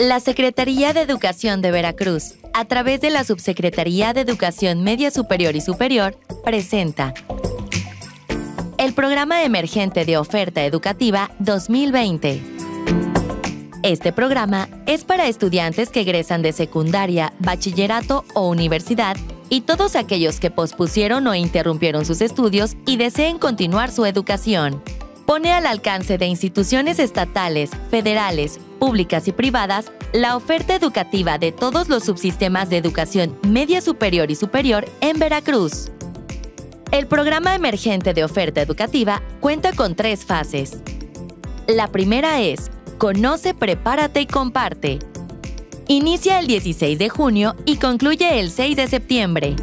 La Secretaría de Educación de Veracruz, a través de la Subsecretaría de Educación Media Superior y Superior, presenta el Programa Emergente de Oferta Educativa 2020. Este programa es para estudiantes que egresan de secundaria, bachillerato o universidad y todos aquellos que pospusieron o interrumpieron sus estudios y deseen continuar su educación. Pone al alcance de instituciones estatales, federales, públicas y privadas la oferta educativa de todos los subsistemas de educación media superior y superior en Veracruz. El Programa Emergente de Oferta Educativa cuenta con 3 fases. La primera es Conoce, Prepárate y Comparte. Inicia el 16 de junio y concluye el 6 de septiembre.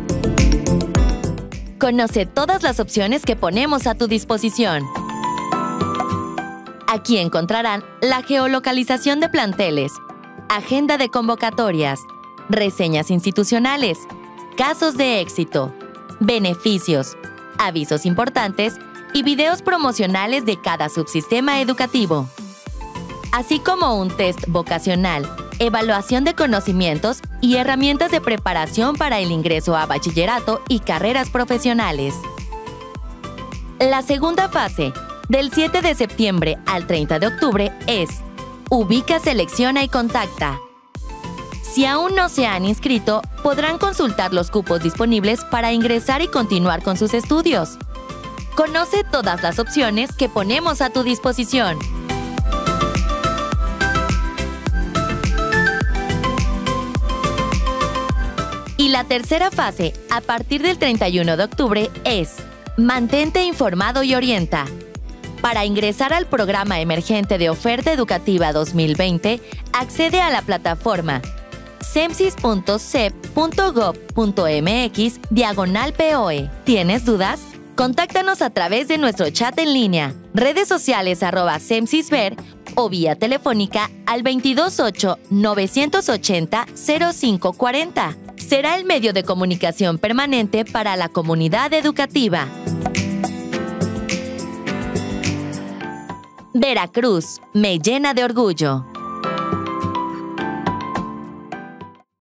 Conoce todas las opciones que ponemos a tu disposición. Aquí encontrarán la geolocalización de planteles, agenda de convocatorias, reseñas institucionales, casos de éxito, beneficios, avisos importantes y videos promocionales de cada subsistema educativo, así como un test vocacional, evaluación de conocimientos y herramientas de preparación para el ingreso a bachillerato y carreras profesionales. La segunda fase, del 7 de septiembre al 30 de octubre, es Ubica, selecciona y contacta. Si aún no se han inscrito, podrán consultar los cupos disponibles para ingresar y continuar con sus estudios. Conoce todas las opciones que ponemos a tu disposición. Y la tercera fase, a partir del 31 de octubre, es Mantente informado y orienta. Para ingresar al Programa Emergente de Oferta Educativa 2020, accede a la plataforma cemsis.cep.gov.mx/POE. ¿Tienes dudas? Contáctanos a través de nuestro chat en línea, redes sociales @cemsisver o vía telefónica al 228-980-0540. Será el medio de comunicación permanente para la comunidad educativa. Veracruz, me llena de orgullo.